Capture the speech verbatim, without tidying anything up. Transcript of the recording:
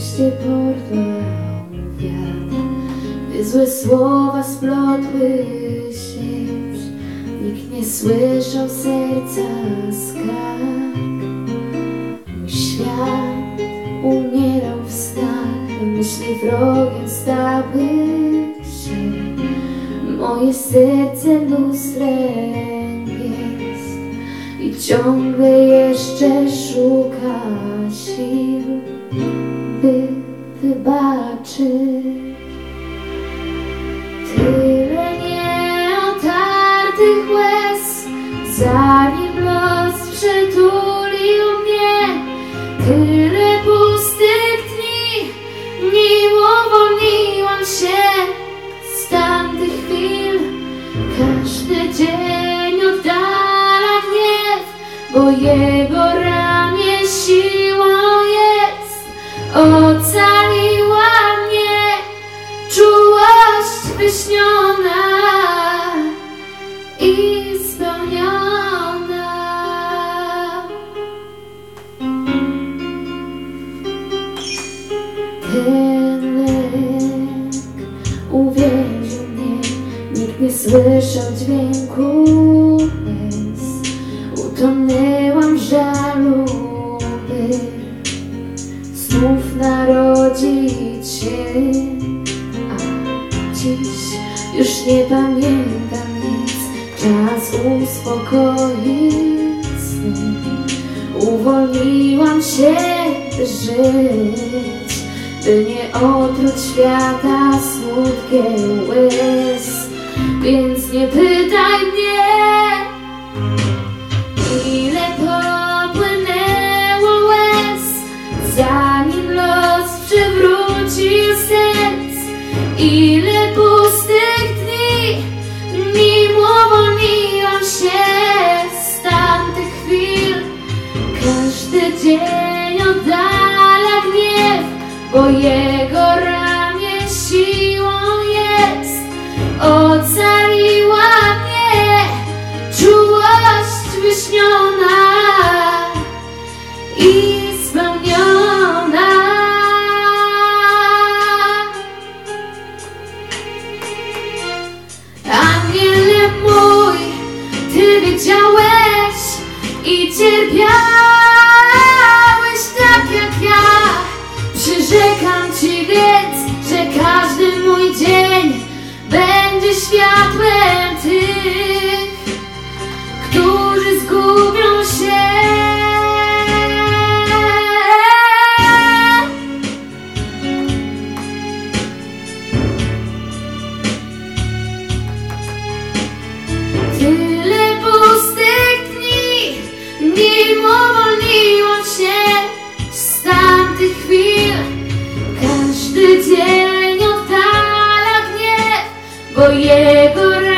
myśli porwał wiatr, gdy złe słowa splotły się już. Nikt nie słyszał serca skarg. Mój świat umierał w snach, myśli wrogiem stały się. Moje serce lustrem jest i ciągle jeszcze szuka sił, by wybaczyć. Tyle nieotartych łez, zanim los przytulił mnie. Tyle pustych dni, nim uwolniłam się z tamtych chwil. Każdy dzień oddala gniew, bo jego ramię siłą jest. Ocaliła mnie czułość wyśniona i spełniona. Ten lek uwierzył mnie, nikt nie słyszał dźwięku łez. Utonęłam w żalu, by znów narodzić się. A dziś już nie pamiętam nic, czas uspokoić sny. Uwolniłam się, by żyć, by nie otruć świata smutkiem łez. Więc nie pytaj mnie, ile popłynęło łez, zanim los przywrócił serc. Ile pustych dni, nim uwolniłam się z tamtych chwil. Każdy dzień oddala gniew, bo jego ramię siłą jest. Ocaliła mnie czułość wyśniona i spełniona. Aniele mój, ty wiedziałeś i cierpiałeś tak jak ja. Przyrzekam ci więc, że każdy mój dzień będzie światłem tych, którzy zgubią się. Tyle pustych dni, nim uwolniłam się z tamtych chwil. Każdy dzień oddala gniew, bo jego